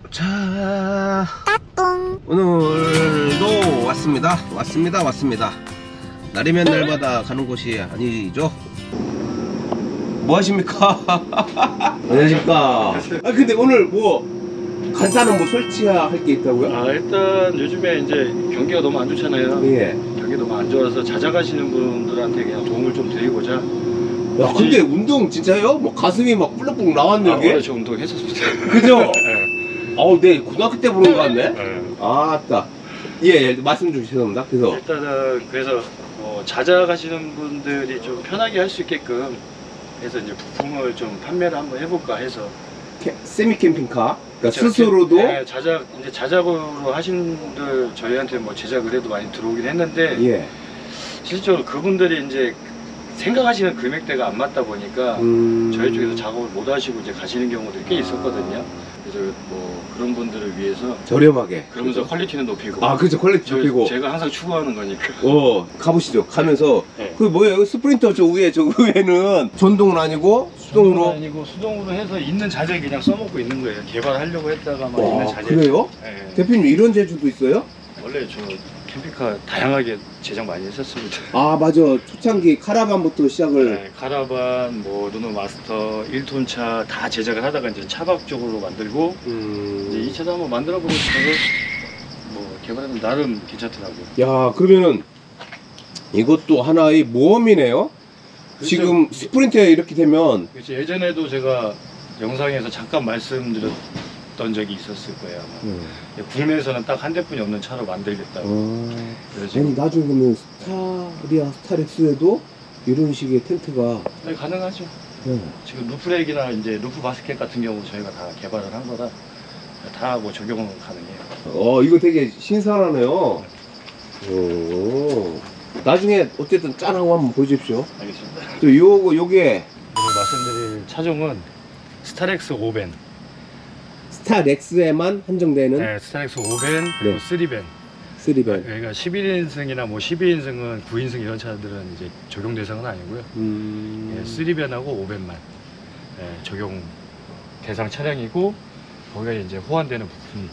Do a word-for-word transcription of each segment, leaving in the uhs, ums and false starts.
자, 오늘도 왔습니다. 왔습니다. 왔습니다. 날이면 날마다 가는 곳이 아니죠. 뭐 하십니까? 안녕하십니까? 아 근데 오늘 뭐 간단한 뭐 설치할 게 있다고요? 아 일단 요즘에 이제 경기가 너무 안 좋잖아요. 예. 경기 너무 안 좋아서 자작하시는 분들한테 그냥 도움을 좀 드리고자. 야 근데 운동 진짜요? 뭐 가슴이 막 뿔럭뿔럭 나왔는데. 아, 원래 저 운동 했었습니다. 그죠? 네. 아우 네 고등학교 때 보는 거 같네. 네. 아따. 예, 예 말씀 좀 죄송합니다. 그래서 일단은 그래서 어, 자작하시는 분들이 좀 편하게 할 수 있게끔 해서 이제 부품을 좀 판매를 한번 해볼까 해서. 캐, 세미 캠핑카. 그러니까 그렇죠. 스스로도. 네, 자작 이제 자작으로 하신 분들 저희한테 뭐 제작을 해도 많이 들어오긴 했는데. 예. 실제로 그분들이 이제 생각하시는 금액대가 안 맞다 보니까 음... 저희 쪽에서 작업을 못 하시고 이제 가시는 경우들이 꽤 있었거든요. 그래서 뭐 그런 분들을 위해서 저렴하게 그러면서 그렇죠. 퀄리티는 높이고. 아 그렇죠. 퀄리티 높이고. 제가 항상 추구하는 거니까. 어 가보시죠. 가면서 네. 그 뭐예요? 스프린터 저 위에 저 위에는 전동은 아니고 수동으로. 수동으로 아니고 수동으로 해서 있는 자재 그냥 써먹고 있는 거예요. 개발하려고 했다가만 와, 있는 자재. 그래요? 네. 대표님 이런 재주도 있어요? 원래 저 캠핑카 다양하게 제작 많이 했었습니다. 아 맞아. 초창기 카라반부터 시작을. 네, 카라반, 뭐 르노 마스터, 일 톤 차 다 제작을 하다가 이제 차박 쪽으로 만들고 음... 이제 이 차도 한번 만들어 보고 싶어서 뭐 개발하면 나름 괜찮더라고요. 야 그러면은 이것도 하나의 모험이네요. 그렇죠. 지금 스프린터에 이렇게 되면. 그렇죠. 예전에도 제가 영상에서 잠깐 말씀드렸던 적이 있었을 거예요. 아마. 음. 국내에서는 딱 한 대뿐이 없는 차로 만들겠다고. 어... 그래서 아니 나중에 그러면 스타리아 스타렉스에도 이런 식의 텐트가. 네, 가능하죠. 네. 지금 루프렉이나 이제 루프 바스켓 같은 경우 저희가 다 개발을 한 거라 다 뭐 적용은 가능해요. 어 이거 되게 신선하네요. 오. 나중에 어쨌든 짠하고 한번 보여주십시오. 알겠습니다. 저 요거 요게 오늘 말씀드릴 차종은 스타렉스 오벤. 스타렉스에만 한정되는. 네, 스타렉스 오벤 그리고 네. 쓰리벤. 쓰리벤. 그러니까 십일 인승이나 뭐 십이 인승은 구 인승 이런 차들은 이제 적용 대상은 아니고요. 음... 예, 쓰리벤하고 오벤만 예, 적용 대상 차량이고 거기에 이제 호환되는 부품.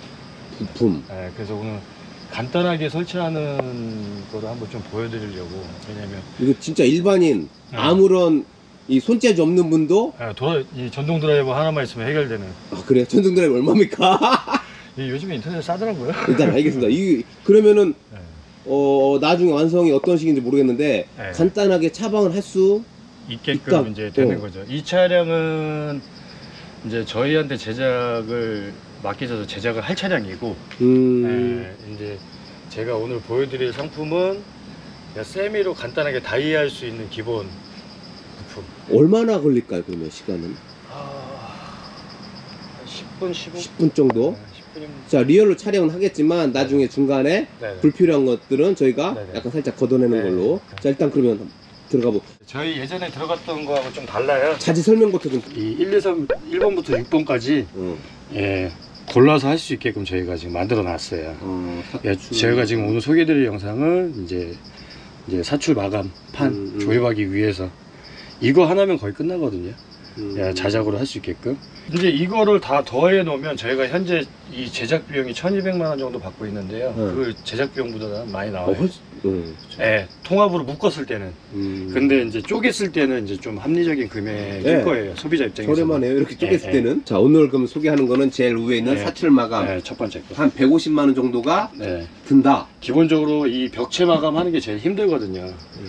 부품. 예, 그래서 오늘 간단하게 설치하는 거를 한번 좀 보여드리려고. 왜냐면 이거 진짜 일반인 네. 아무런 이 손재주 없는 분도. 예, 도라, 이 전동 드라이버 하나만 있으면 해결되는. 아 그래요? 전동 드라이브 얼마입니까? 이 요즘에 인터넷 싸더라고요. 일단 알겠습니다. 이 그러면은 예. 어 나중에 완성이 어떤 식인지 모르겠는데 네. 간단하게 차방을 할 수. 있게끔 있다. 이제 되는 어. 거죠. 이 차량은 이제 저희한테 제작을 맡기셔서 제작을 할 차량이고, 음... 예, 이제 제가 오늘 보여드릴 상품은 그냥 세미로 간단하게 다이할 수 있는 기본 부품. 얼마나 걸릴까요? 그러면 시간은? 아, 십 분, 십오 분? 십 분 정도? 네, 십 분이면... 자 리얼로 촬영은 하겠지만 나중에 중간에 네네. 불필요한 것들은 저희가 네네. 약간 살짝 걷어내는 네네. 걸로. 자 일단 그러면 들어가 보. 저희 예전에 들어갔던 거하고 좀 달라요. 자지 설명부터 좀. 이 일, 이, 삼, 일 번부터 육 번까지 어. 예, 골라서 할 수 있게끔 저희가 지금 만들어 놨어요. 어, 예, 제가 지금 오늘 소개드릴 영상은 이제 이제 사출 마감 판 음, 음. 조립하기 위해서 이거 하나면 거의 끝나거든요. 음. 예, 자작으로 할 수 있게끔. 이제 이거를 다 더해 놓으면 저희가 현재 이 제작 비용이 천이백만 원 정도 받고 있는데요. 네. 그 제작 비용보다 많이 어, 나와요. 훨씬. 음. 예, 통합으로 묶었을 때는. 음. 근데 이제 쪼갰을 때는 이제 좀 합리적인 금액일 네. 거예요. 소비자 입장에서. 저렴하네요. 이렇게 쪼갰을 예, 예. 때는. 자 오늘 그럼 소개하는 거는 제일 위에 있는 네. 사출 마감. 네, 첫 번째 거. 한 백오십만 원 정도가 네. 든다. 기본적으로 이 벽체 마감하는 게 제일 힘들거든요. 음.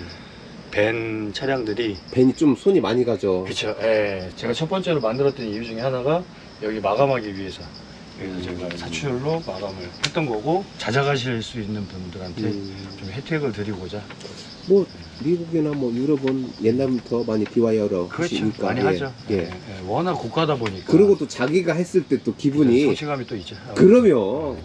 벤 차량들이. 벤이 좀 손이 많이 가죠. 그쵸. 예. 제가 첫 번째로 만들었던 이유 중에 하나가 여기 마감하기 위해서. 그래서 제가 사출로 마감을 했던 거고, 자작하실 수 있는 분들한테 음. 좀 혜택을 드리고자. 뭐 미국이나 뭐 유럽은 옛날부터 많이 디와이어로 그렇죠. 하시니까. 많이 예. 하죠. 예. 예. 예. 워낙 고가다 보니까. 그리고 또 자기가 했을 때 또 기분이. 성취감이 또 있죠. 그러면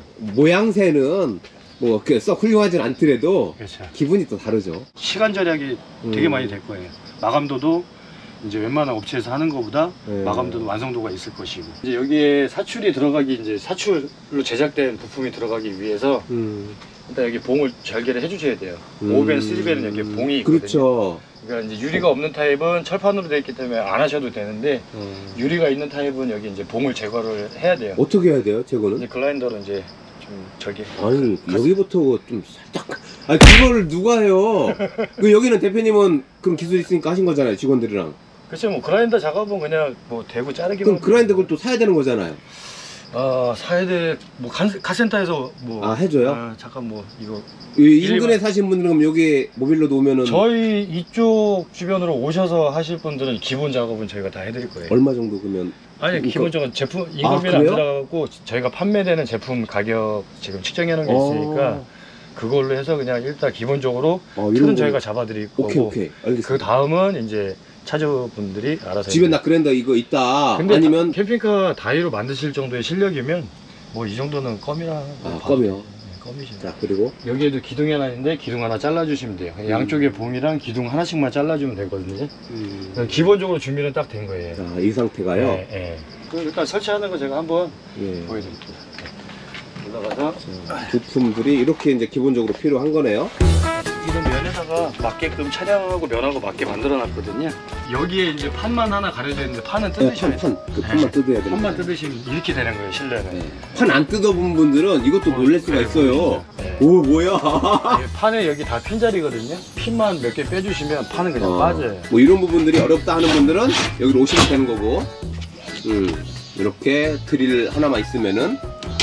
모양새는 뭐 썩 훌륭하진 않더라도 그렇죠. 기분이 또 다르죠. 시간 절약이 되게 음. 많이 될 거예요. 마감도도 이제 웬만한 업체에서 하는 것보다 네. 마감도도 완성도가 있을 것이고, 이제 여기에 사출이 들어가기, 이제 사출로 제작된 부품이 들어가기 위해서 음. 일단 여기 봉을 절개를 해주셔야 돼요. 음. 오 배는, 쓰리 배는 여기 봉이 있거든요. 그렇죠. 그러니까 이제 유리가 없는 타입은 철판으로 되어 있기 때문에 안 하셔도 되는데 음. 유리가 있는 타입은 여기 이제 봉을 제거를 해야 돼요. 어떻게 해야 돼요, 제거는? 이제 글라인더로 이제 좀 절개. 아니 여기부터 좀 살짝. 아니 그거를 누가 해요? 그 여기는 대표님은 그런 기술 있으니까 하신 거잖아요, 직원들이랑. 그렇죠. 뭐 글라인더 작업은 그냥 뭐 대고 자르기만. 그럼 그라인더 그걸 또 사야 되는 거잖아요. 아 사야 돼. 뭐 간, 카센터에서 뭐. 아, 해줘요? 아, 잠깐 뭐 이거. 이 인근에 사신 분들은 그럼 여기 모빌로 놓으면은 저희 이쪽 주변으로 오셔서 하실 분들은 기본 작업은 저희가 다 해드릴 거예요. 얼마 정도 그러면? 아니 그러니까- 기본적인 제품 아, 임금비는 안 그래요? 들어가고 저희가 판매되는 제품 가격 지금 측정해 놓은 게 있으니까 어. 그걸로 해서 그냥 일단 기본적으로 어, 이런 틀은 거- 저희가 잡아드릴 거고 오케이 오케이 알겠습니다. 그 다음은 이제 차주분들이 알아서 집에 해요. 나 그랜더 이거 있다. 근데 아니면 다- 캠핑카 다이로 만드실 정도의 실력이면 뭐 이 정도는 껌이라 아, 봐도 껌이요? 돼요. 네, 껌이죠. 자 그리고 여기에도 기둥이 하나 있는데 기둥 하나 잘라주시면 돼요. 음. 양쪽에 봉이랑 기둥 하나씩만 잘라주면 되거든요. 음. 기본적으로 준비는 딱 된 거예요. 자, 이 상태가요. 네, 네. 그럼 일단 설치하는 거 제가 한번 예. 보여드릴게요. 네. 올라가서 자, 부품들이 이렇게 이제 기본적으로 필요한 거네요. 이런 면에다가 맞게끔 차량하고 면하고 맞게 만들어놨거든요. 여기에 이제 판만 하나 가려져 있는데 판은 네, 뜯으셔야 판, 돼요. 판. 그 판만 뜯어야 돼요. 판만 뜯으시면 이렇게 되는 거예요, 실내는. 네. 판 안 뜯어본 분들은 이것도 놀랄 수가 네, 있어요. 네. 오 뭐야? 이 판에 여기 다 핀자리거든요. 핀만 몇 개 빼주시면 판은 그냥 어, 빠져요. 뭐 이런 부분들이 어렵다 하는 분들은 여기로 오시면 되는 거고. 음, 이렇게 드릴 하나만 있으면은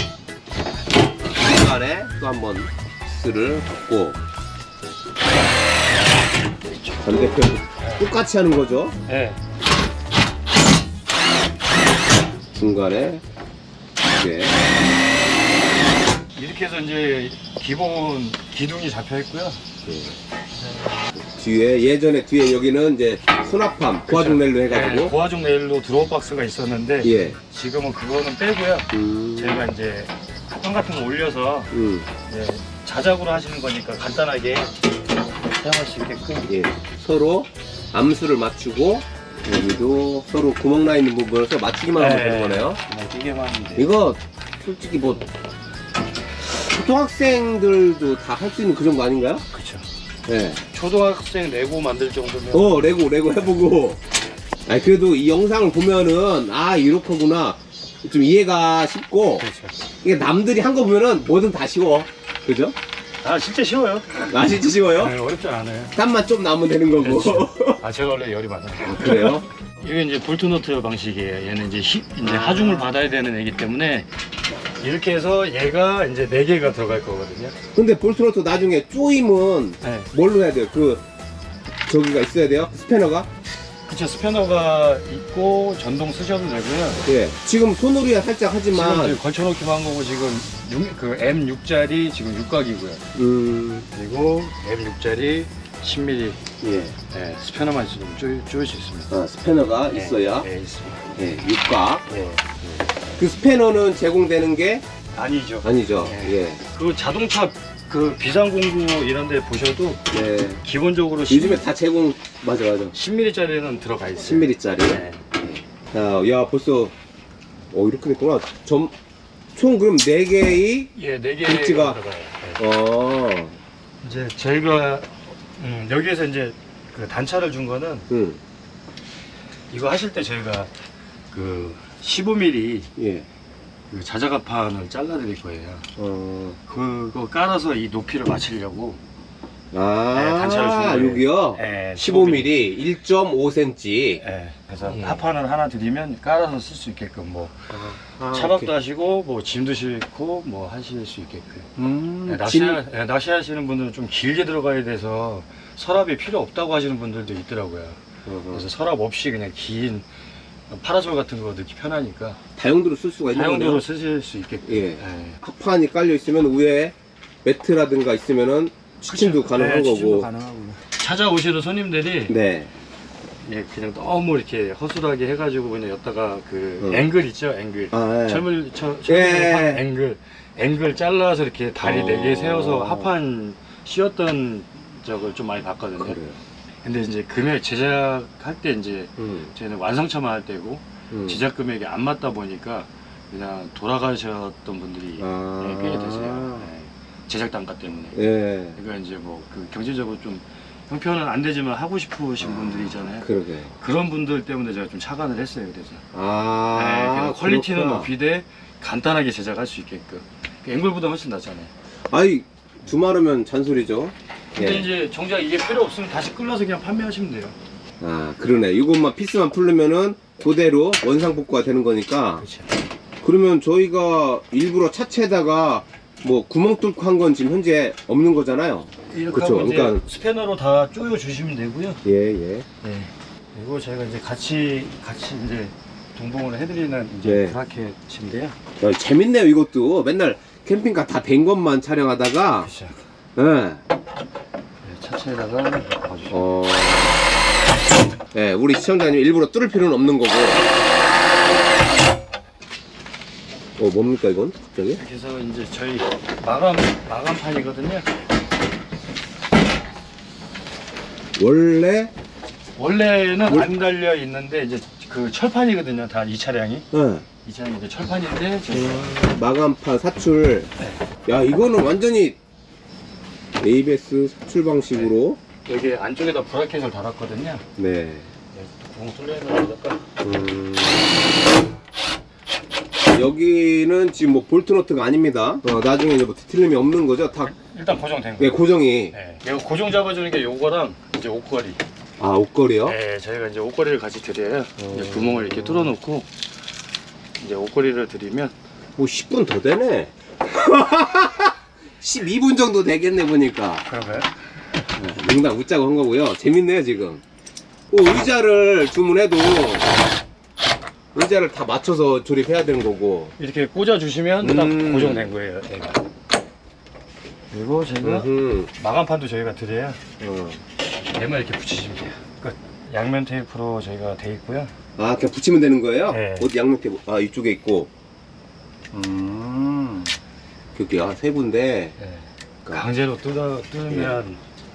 중간에 또 한번 스를 걷고 반대편 똑같이 하는 거죠. 네. 중간에 이렇게 이렇게 해서 이제 기본 기둥이 잡혀 있고요. 뒤에 예전에 뒤에 여기는 이제 수납함 고화중 넬로 해가지고 네, 고화중 레일로 드로우 박스가 있었는데 예. 지금은 그거는 빼고요. 음, 저희가 이제 합판 같은 거 올려서 음, 이제 자작으로 하시는 거니까 간단하게 사용할 수 있게끔. 예. 서로 암수를 맞추고 여기도 서로 구멍 나 있는 부분에서 맞추기만 하면 되는 거네요. 그냥 끼게만 하면 돼요. 이거 솔직히 뭐 초등학생들도 다 할 수 있는 그 정도 아닌가요? 그쵸. 네. 초등학생 레고 만들 정도면. 어 레고 레고 해보고. 아니 그래도 이 영상을 보면은 아 이렇게구나 좀 이해가 쉽고 그렇죠. 이게 남들이 한 거 보면은 뭐든 다 쉬워. 그죠? 아 진짜 쉬워요. 아 진짜 쉬워요? 네, 어렵지 않아요. 땀만 좀 나면 되는 거고. 그렇죠. 아 제가 원래 열이 많아요. 그래요? 이게 이제 볼트너트 방식이에요. 얘는 이제 히, 이제 아. 하중을 받아야 되는 애기 때문에 이렇게 해서 얘가 이제 네 개가 들어갈 거거든요. 근데 볼트너트 나중에 조임은 네. 뭘로 해야 돼요? 그 저기가 있어야 돼요? 스패너가? 그쵸. 스패너가 있고 전동 쓰셔도 되고요. 예. 지금 손으로야 살짝 지금 하지만 이제 걸쳐놓기만 한 거고 지금 육, 그 엠 육짜리 지금 육각이고요. 음 그리고 엠 육짜리 십 밀리미터 예. 네, 스패너만 있으면 쪼, 쪼일 수 있습니다. 아, 스패너가 네, 있어야 네, 있습니다. 예, 육각. 네. 그 스패너는 제공되는 게 아니죠. 아니죠. 네. 예. 그 자동차 그 비상공구 이런 데 보셔도 예. 기본적으로 요즘에 다 제공 맞아 맞아. 십 밀리미터짜리는 들어가 있어요. 십 밀리미터짜리. 네. 자, 야 벌써 어 이렇게 됐구나. 점 총 그럼 네 개의 예, 네 개 일지가- 들어가요. 네. 어. 이제 저희가 음, 여기에서 이제 그 단차를 준 거는 음. 이거 하실 때 저희가 그 십오 밀리미터 예. 그 자작합판을 잘라드릴 거예요. 어. 그거 깔아서 이 높이를 맞추려고. 아, 네, 단차를 준 거예요. 여기요. 네, 십오 밀리미터 일 점 오 센티미터. 예, 그래서 음. 합판을 하나 드리면 깔아서 쓸 수 있게끔 뭐 아, 차박도 오케이. 하시고 뭐 짐도 싣고 뭐 하실 수 있게끔. 음. 예, 진- 낚시 예, 낚시하시는 분들은 좀 길게 들어가야 돼서 서랍이 필요 없다고 하시는 분들도 있더라고요. 어허. 그래서 서랍 없이 그냥 긴 파라솔 같은 거 넣기 편하니까 다용도로 쓸 수가 있는 다용도로 거네요. 쓰실 수 있게끔. 예. 예. 합판이 깔려 있으면 위에 매트라든가 있으면은 취침도 그쵸. 가능한 네, 취침도 거고. 가능하고요. 찾아오시는 손님들이 네. 예, 그냥 너무 이렇게 허술하게 해가지고 그냥 여기다가 그 어. 앵글 있죠, 앵글. 아, 예. 철물 철 예. 철물 하는 앵글 앵글 잘라서 이렇게 다리 어. 네 개 세워서 합판 씌웠던 적을 좀 많이 봤거든요. 그래요. 근데 이제 금액 제작할 때 이제 음. 저희는 완성차만 할 때고 음. 제작 금액이 안 맞다 보니까 그냥 돌아가셨던 분들이 아. 예, 꽤 되세요. 예. 제작 단가 때문에. 예. 그러니까 이제 뭐 그 경제적으로 좀 형편은 안 되지만 하고 싶으신 분들이 있잖아요. 그러게. 그런 분들 때문에 제가 좀 차관을 했어요. 그래서 아. 네, 그래서 퀄리티는 그렇구나. 높이되 간단하게 제작할 수 있게끔. 앵글보다 훨씬 낫잖아요. 아이 주말이면 잔소리죠. 근데 예. 이제 정작 이게 필요 없으면 다시 끌어서 그냥 판매하시면 돼요. 아 그러네. 이것만 피스만 풀르면은 그대로 원상 복구가 되는 거니까. 그렇죠. 그러면 저희가 일부러 차체에다가 뭐 구멍 뚫고 한 건 지금 현재 없는 거잖아요. 이렇게 그쵸, 하고 이제 그러니까- 스패너로 다 조여 주시면 되고요. 예 예. 네. 그리고 저희가 이제 같이 같이 이제 동봉을 해드리는 이제 네. 브라켓인데요. 야, 재밌네요 이것도. 맨날 캠핑카 다 된 것만 촬영하다가. 그렇죠. 예. 네, 차체에다가 봐주시면. 어. 예, 우리 시청자님 일부러 뚫을 필요는 없는 거고. 어, 뭡니까 이건? 갑자기? 이렇게 해서 이제 저희 마감 마감판이거든요. 원래 원래는 뭘- 안 달려 있는데 이제 그 철판이거든요. 다 이 차량이. 예. 이 차량이 이제 철판인데 저희가 마감판 사출. 야, 이거는 완전히 에이비에스 사출 방식으로. 여기 안쪽에다 브라켓을 달았거든요. 네. 네, 구멍 뚫려서 여기다가 음... 여기는 지금 뭐 볼트너트가 아닙니다. 어, 나중에 이제 뭐 뒤틀림이 없는 거죠? 다 일단 고정된 네, 거. 고정이. 네. 이거 고정 잡아주는 게 요거랑 이제 옷걸이. 아, 옷걸이요? 네, 저희가 이제 옷걸이를 같이 드려요. 어. 이제 구멍을 이렇게 뚫어놓고 이제 옷걸이를 드리면 뭐 십 분 더 되네. 십이 분 정도 되겠네 보니까. 그런가요? 네, 농담 웃자고 한 거고요. 재밌네요 지금. 오, 의자를 주문해도 의자를 다 맞춰서 조립해야 되는 거고. 이렇게 꽂아 주시면 딱 음. 고정된 거예요. 얘가. 그리고 저희가 음흠. 마감판도 저희가 드려요. 어. 얘만 이렇게 붙이시면 돼요. 끝. 양면 테이프로 저희가 돼 있고요. 아, 그냥 붙이면 되는 거예요? 네. 어디 양면 테이프? 아, 이쪽에 있고. 음. 여기 아, 세 군데. 네. 강제로 뜯어 뜯으면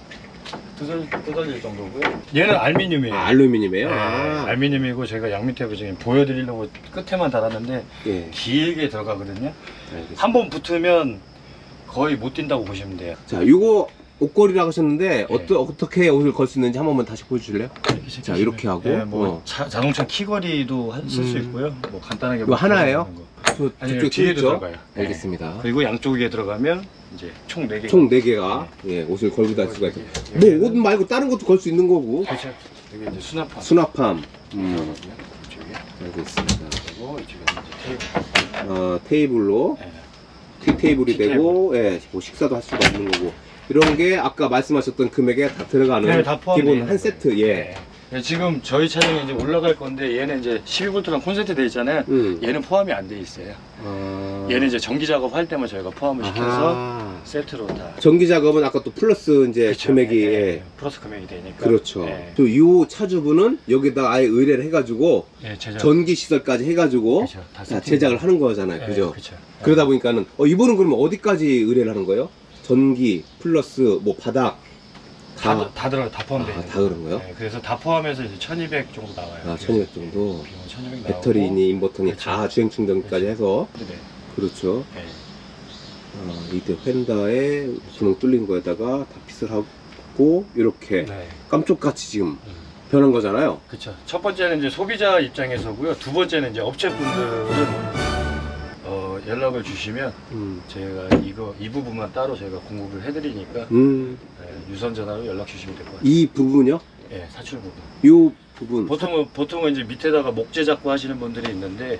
뜯어 뜯어질 정도고요. 얘는 알루미늄이에요. 아, 알루미늄이에요? 네, 아. 알루미늄이고 저희가 양면 테이프 지금 보여드리려고 끝에만 달았는데 예. 길게 들어가거든요. 알겠습니다. 한 번 붙으면 거의 못 뛴다고 보시면 돼요. 자, 요거 옷걸이라고 하셨는데 네. 어떠, 어떻게 옷을 걸 수 있는지 한 번만 다시 보여주실래요? 이렇게 자, 이렇게 하고. 예, 뭐 어. 자, 자동차 키거리도 쓸 수 음. 있고요. 뭐 간단하게 이거 뭐 하나예요? 들어가는 거. 저, 아니, 저쪽에 뒤에도 있죠? 들어가요. 네. 알겠습니다. 그리고 양쪽에 들어가면 이제 총 네 개. 총 네 개가 예, 옷을 걸고 다닐 수가 있죠. 여기- 뭐 옷 말고 다른 것도 걸 수 있는 거고. 그렇죠. 여기 이제 수납함. 수납함. 음, 들어가고요. 이쪽에. 알겠습니다. 그리고 이쪽에 이제 테이블. 어, 테이블로 네. 티 테이블이 티 되고, 예, 뭐 식사도 할 수가 없는 거고. 이런 게 아까 말씀하셨던 금액에 다 들어가는 네, 다 포함되어 기본 있는 한 세트. 예. 네. 네, 지금 저희 차량에 이제 올라갈 건데 얘는 이제 십이 볼트랑 콘센트 돼 있잖아요. 음. 얘는 포함이 안 돼 있어요. 아. 얘는 이제 전기 작업할 때만 저희가 포함을 시켜서 아하. 세트로 다. 전기 작업은 아까 또 플러스 이제 그쵸. 금액이 네, 예. 네. 플러스 금액이 되니까. 그렇죠. 네. 또 이 차주분은 여기다 아예 의뢰를 해가지고 네, 제작. 전기 시설까지 해가지고 그쵸. 다 자, 세팅. 제작을 하는 거잖아요. 네, 그죠? 그쵸. 그러다 보니까는 어, 이분은 그러면 어디까지 의뢰를 하는 거예요? 전기 플러스 뭐 바닥 다, 다, 다 들어 다 포함되어 아, 있는 다 그런 거요? 네, 그래서 다 포함해서 이제 천이백 정도 나와요. 아, 천이백 정도. 비용 천이백 나오고. 배터리니 인버터니 그렇죠. 다 주행 충전까지 그렇죠. 해서 네. 그렇죠. 네. 어, 이때 휀다에 구멍 뚫린 거에다가 다 핏을 하고 이렇게 네. 깜짝같이 지금 음. 변한 거잖아요. 그렇죠. 첫 번째는 이제 소비자 입장에서고요. 두 번째는 이제 업체분들은 어, 연락을 주시면 음, 저희가 이거 이 부분만 따로 저희가 공급을 해드리니까 음, 네, 유선 전화로 연락 주시면 될 것 같아요. 이 부분요? 네, 사출 부분. 이 부분. 보통은 보통은 이제 밑에다가 목재 잡고 하시는 분들이 있는데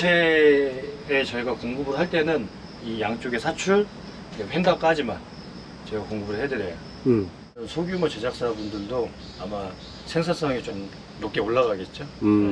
업체에 저희가 공급을 할 때는 이 양쪽에 사출, 휀다까지만 저희가 공급을 해드려요. 음, 소규모 제작사분들도 아마 생산성이 좀 높게 올라가겠죠.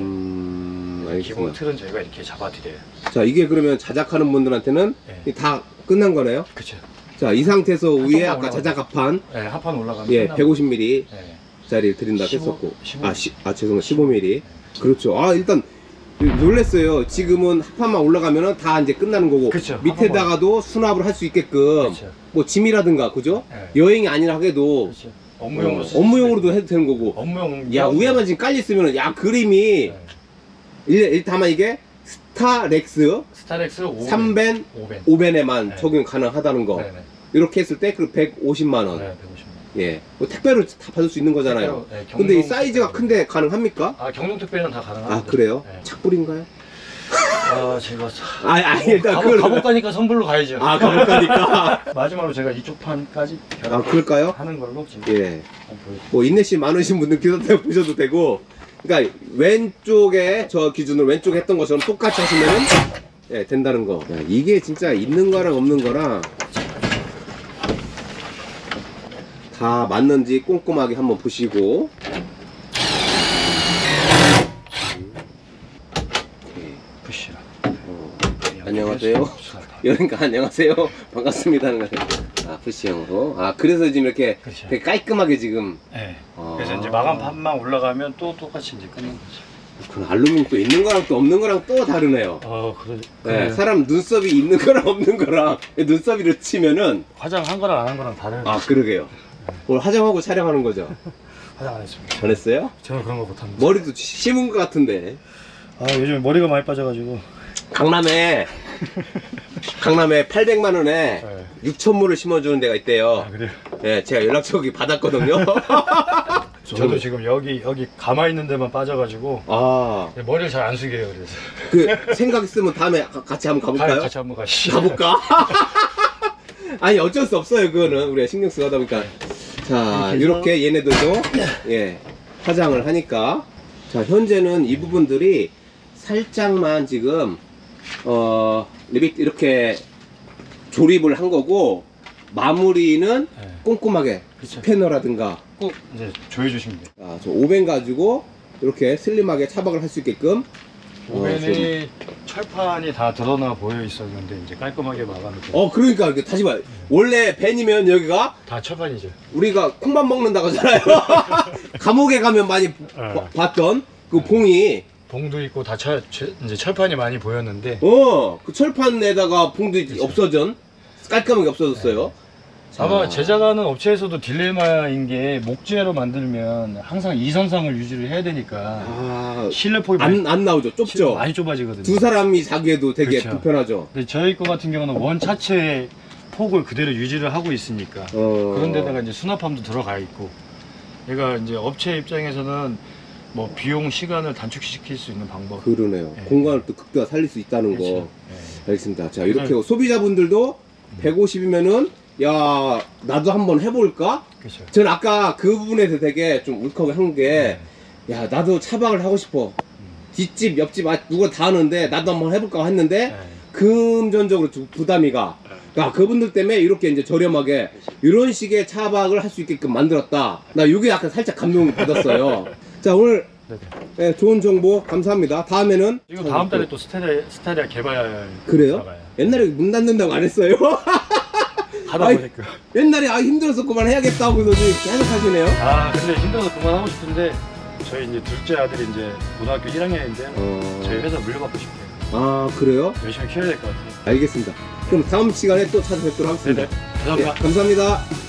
음, 네. 기본 알겠습니다. 틀은 저희가 이렇게 잡아드려요. 자, 이게 그러면 자작하는 분들한테는 네. 다 끝난 거네요? 그쵸. 자, 이 상태에서 위에 아까 올라가죠. 자작합판 네, 합판 올라가면 예, 끝나고. 백오십 밀리미터 네. 짜리 드린다 십오, 했었고 십오. 아, 시, 아 죄송해요 십오 밀리미터 그렇죠. 아 일단 놀랬어요. 지금은 합판만 올라가면은 다 이제 끝나는 거고 그쵸, 밑에다가도 수납을 할 수 있게끔 그쵸. 뭐 짐이라든가 그죠? 네. 여행이 아니라 하게도 그쵸. 업무용으로 어, 쓰실 업무용으로도 수 해도 되는 거고 있고. 업무용. 야 위에만 지금 깔려 있으면 야 그림이 네. 일, 일 다만 이게 스타렉스 스타렉스 오벤. 삼 벤 오벤. 오 벤에만 네. 적용 가능하다는 거 네네. 이렇게 했을 때 그 백오십만 원. 네, 백오십만 원. 예. 뭐 택배로 다 받을 수 있는 거잖아요. 네, 근데 이 경동 사이즈가 택배. 큰데 가능합니까? 아, 경동 택배는 다 가능합니다. 아, 그래요? 네. 착불인가요? 아, 제가 아, 아, 일단 가복, 그걸- 가복 가니까 선불로 가야죠. 아, 가볼 거니까. 마지막으로 제가 이쪽 판까지 아, 그럴까요? 하는 걸로 지금 예. 한번 보여드릴게요. 뭐 인내심 많으신 분들 기사태 보셔도 되고, 그러니까 왼쪽에 저 기준으로 왼쪽에 했던 것처럼 똑같이 하시면은 예, 된다는 거. 야, 이게 진짜 있는 거랑 없는 거랑 다 맞는지 꼼꼼하게 한번 보시고. 푸시라. 어, 안녕하세요. 그러니까 안녕하세요. 반갑습니다. 하는 거예요. 아, 푸시형으로. 아, 그래서 지금 이렇게 그렇죠. 되게 깔끔하게 지금. 네. 아. 그래서 이제 마감 판만 올라가면 또 똑같이 이제 끝난 거죠. 그 알루미늄 또 있는 거랑 또 없는 거랑 또 다르네요. 어, 그래. 네, 그래요. 사람 눈썹이 있는 거랑 없는 거랑 눈썹이를 치면은 화장한 거랑 안 한 거랑 다른. 아, 그러게요. 오늘 화장하고 촬영하는 거죠? 화장 안 했습니다. 안 했어요? 저는 그런 거 못합니다. 머리도 심은 것 같은데. 아, 요즘에 머리가 많이 빠져가지고. 강남에 강남에 팔백만 원에 네. 육천 무를 심어주는 데가 있대요. 아, 그래요? 예, 제가 연락처 여기 받았거든요. 저도 지금 여기 여기 가마 있는 데만 빠져가지고 아, 머리를 잘 안 숙여요. 그래서 그 생각 있으면 다음에 가- 같이 한번 가볼까요? 같이 한번 가시죠. 가볼까? 아니 어쩔 수 없어요. 그거는 우리가 신경 쓰다 보니까. 자, 이렇게 이렇게 얘네들도 예 화장을 하니까. 자, 현재는 이 부분들이 살짝만 지금 어 리빅 이렇게 조립을 한 거고, 마무리는 네. 꼼꼼하게 그쵸. 스패너라든가 꼭 이제 조여주시면 돼요. 아, 저 오벤 가지고 이렇게 슬림하게 차박을 할 수 있게끔. 오벤이 철판이 다 드러나 보여 있었는데 이제 깔끔하게 마감이 돼요. 어, 그러니까 이렇게 다시 봐. 원래 벤이면 여기가 다 철판이죠. 우리가 콩밥 먹는다고 하잖아요. 감옥에 가면 많이 봐- 봤던 그 봉이, 봉도 있고 다 철, 철- 이제 철판이 많이 보였는데 어, 그 철판에다가 봉도 그쵸. 없어진, 깔끔하게 없어졌어요. 자, 아마 제작하는 업체에서도 딜레마인 게 목재로 만들면 항상 이선상을 유지를 해야 되니까 아, 실내 폭이 많이, 안, 안 나오죠. 좁죠. 많이 좁아지거든요. 두 사람이 자기에도 되게 그쵸. 불편하죠. 근데 저희 거 같은 경우는 원 차체의 폭을 그대로 유지를 하고 있으니까 어, 그런 데다가 이제 수납함도 들어가 있고, 얘가 이제 업체 입장에서는 뭐 비용 시간을 단축시킬 수 있는 방법. 그러네요. 네. 공간을 또 극대화 살릴 수 있다는 그렇죠. 거. 네. 알겠습니다. 자, 이렇게 그래서- 소비자분들도 백오십이면은 야, 나도 한번 해볼까? 그렇죠. 저는 아까 그 부분에서 되게 좀 울컥한 게, 야, 나도 차박을 하고 싶어. 뒷집, 옆집, 아, 누가 다 하는데 나도 한번 해볼까 했는데 네. 금전적으로 좀 부담이 가. 야, 그분들 때문에 이렇게 이제 저렴하게 이런 식의 차박을 할 수 있게끔 만들었다. 나 이게 약간 살짝 감동 받았어요. 자, 오늘 네네. 네, 좋은 정보 감사합니다. 다음에는 지금 다음 달에 또 스타리아, 스타리아 개발 그래요? 나가요. 옛날에 문 닫는다고 안 했어요? 하다 아이, 보니까. 옛날에 아 힘들어서 그만 해야겠다고 해서 지금 계속 하시네요. 아, 근데 힘들어서 그만하고 싶은데 저희 이제 둘째 아들이 이제 고등학교 일 학년인데 어... 저희 회사 물려받고 싶어요. 아, 그래요? 열심히 키워야 될 것 같아요. 알겠습니다. 그럼 다음 시간에 또 찾아뵙도록 하겠습니다. 네네. 감사합니다. 예, 감사합니다.